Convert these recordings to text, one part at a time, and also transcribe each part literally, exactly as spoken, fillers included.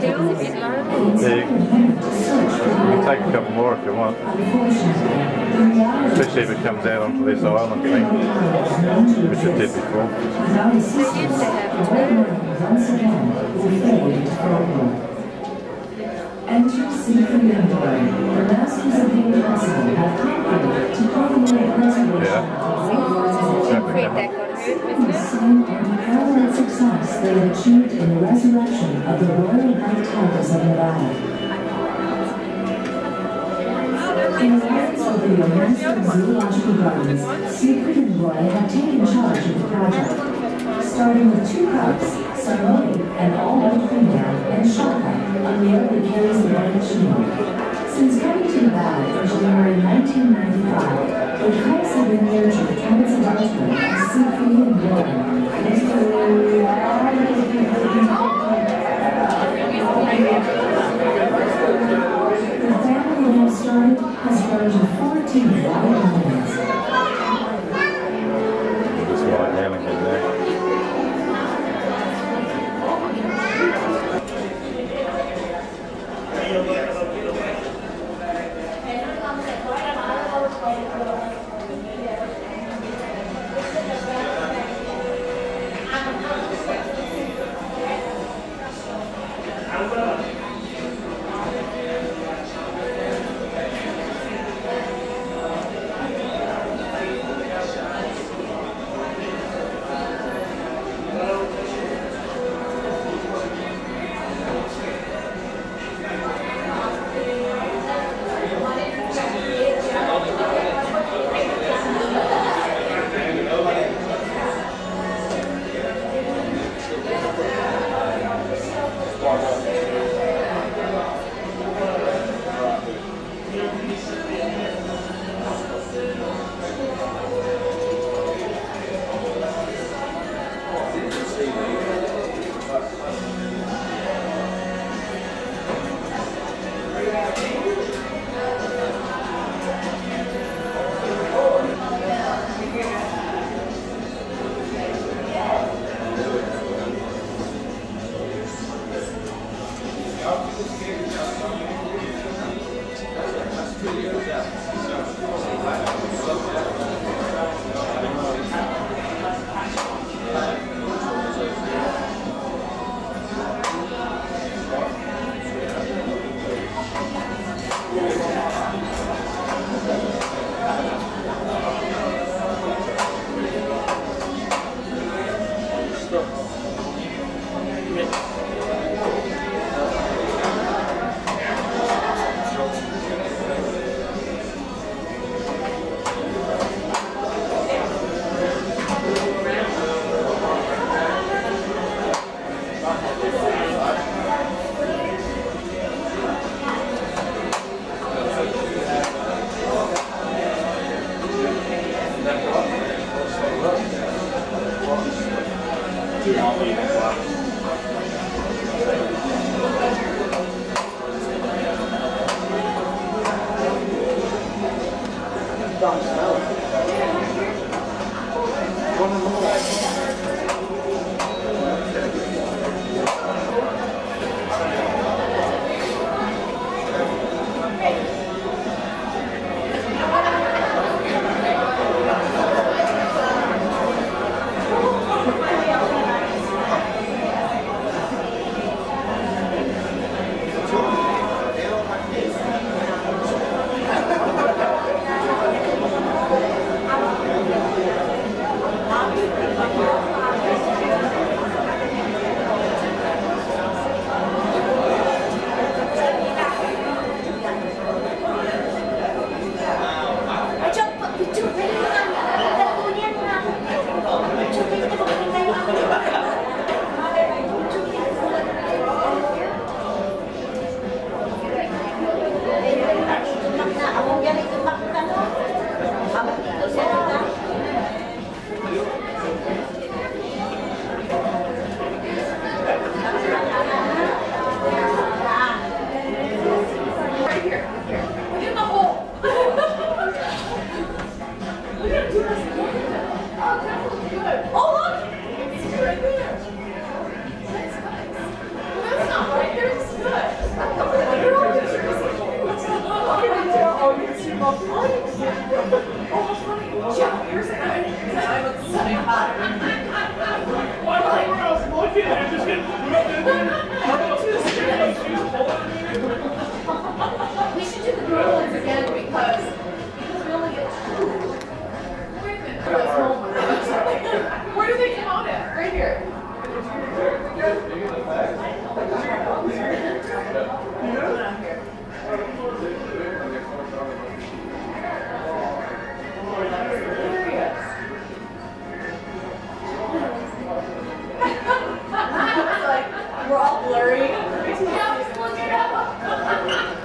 feels a bit low. Yeah, you can take a couple more if you want. Especially if it comes out onto this island thing, which it did before. They used to have two. Enter Symphony Underway. The masters of the impossible have conquered to culminate resurrection. Yeah. Create that concert with The unparalleled success they have achieved in the resurrection of the Royal White Tigers of Nevada. In alliance with the Johannesburg Zoological Gardens, Siegfried and Roy have taken charge of the project, starting with two cubs, Ceremony, an all-white female, and Shaka, a male that carries the white machine. Since coming to Nevada in January nineteen ninety-five, the cubs have been nurtured towards the development of Siegfried and Roy. The family they have started has grown to fourteen wild lions. Just like hailing in there.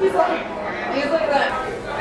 He's like, he's like that.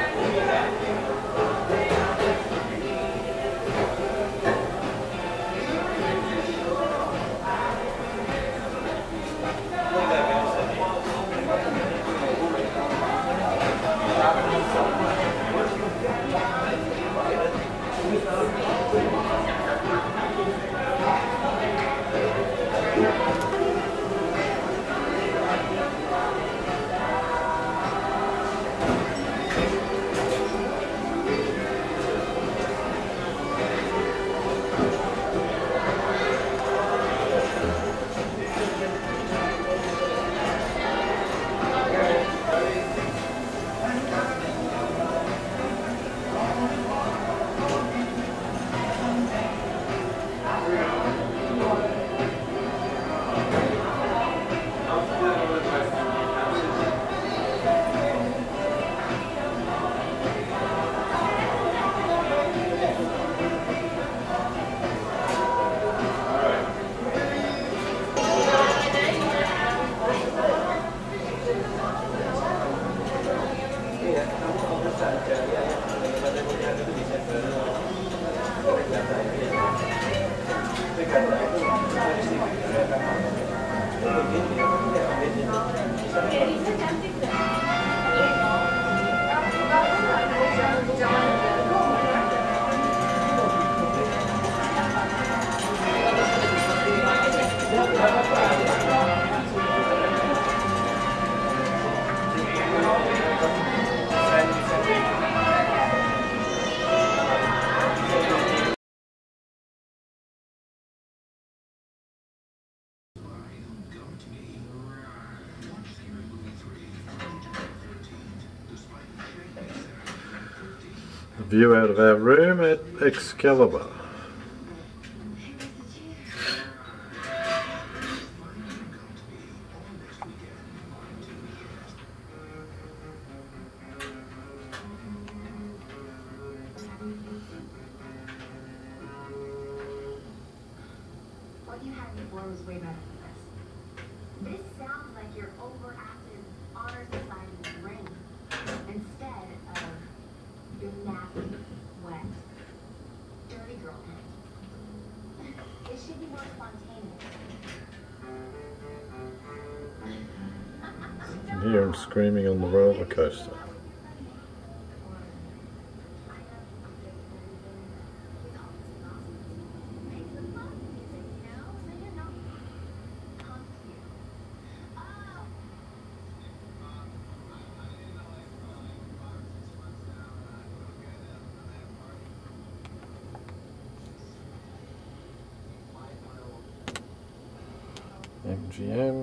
View out of our room at Excalibur. What you had before was way better than this. This sounds like your overactive honor society brain instead of your nappy, wet, dirty girl head. It should be more spontaneous. You can hear him screaming on the roller coaster. M G M.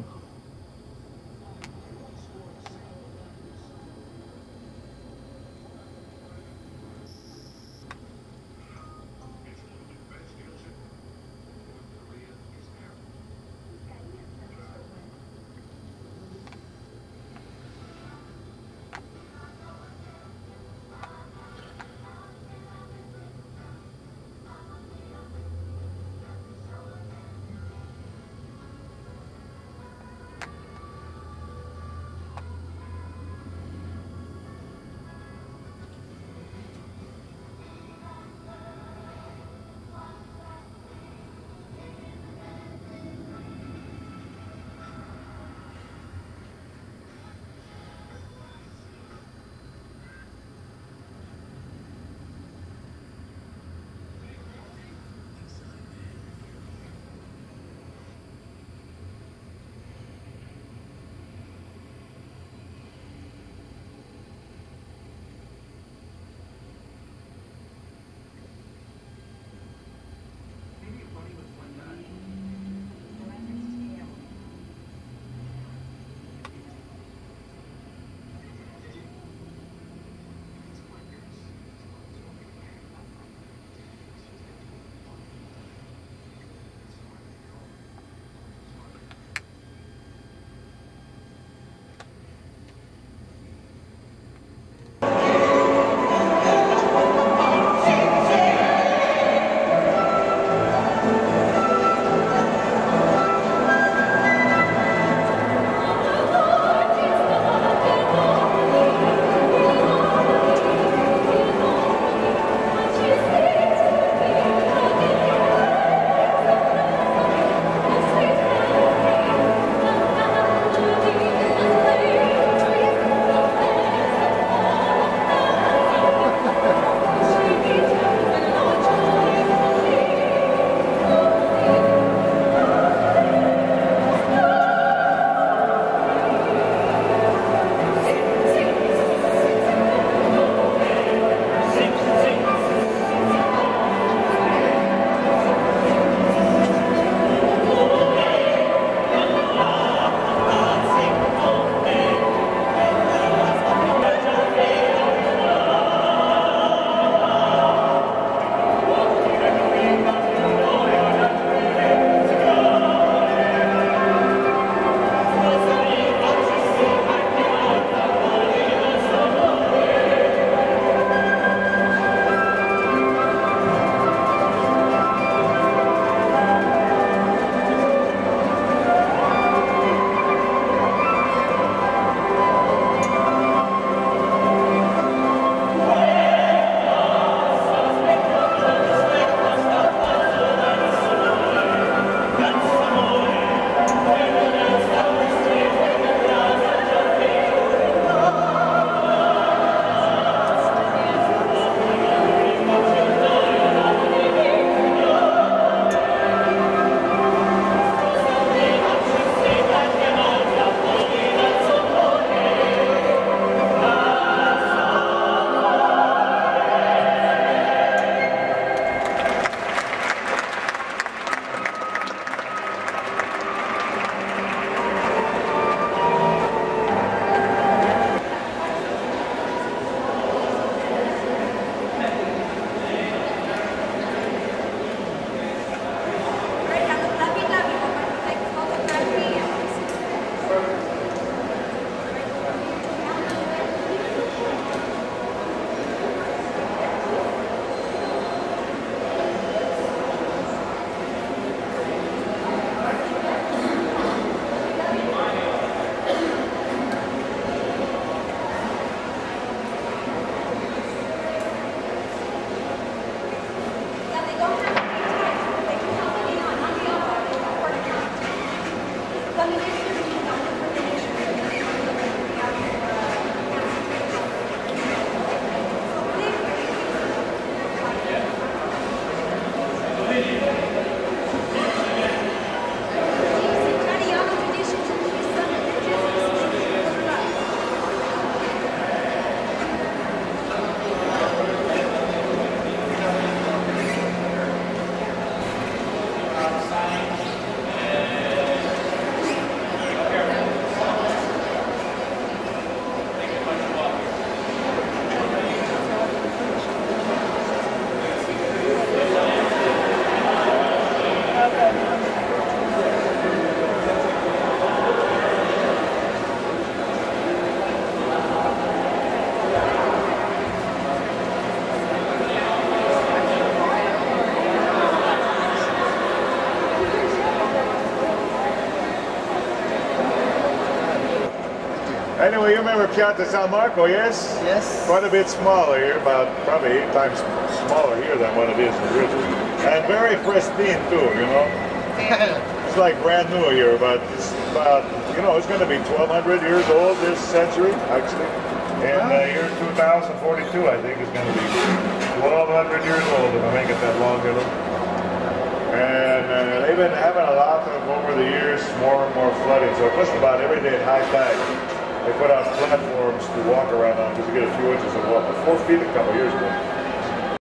Anyway, you remember Piazza San Marco, yes? Yes. Quite a bit smaller here, about probably eight times smaller here than what it is in Ridge. And very pristine too, you know? It's like brand new here, but it's about, you know, it's going to be twelve hundred years old this century, actually. And uh, year two thousand forty-two, I think, is going to be twelve hundred years old if I make it that long, you know? And uh, they've been having a lot of, over the years, more and more flooding. So just about every day at high tide, they put out platforms to walk around on because you get a few inches of water. Four feet a couple of years ago.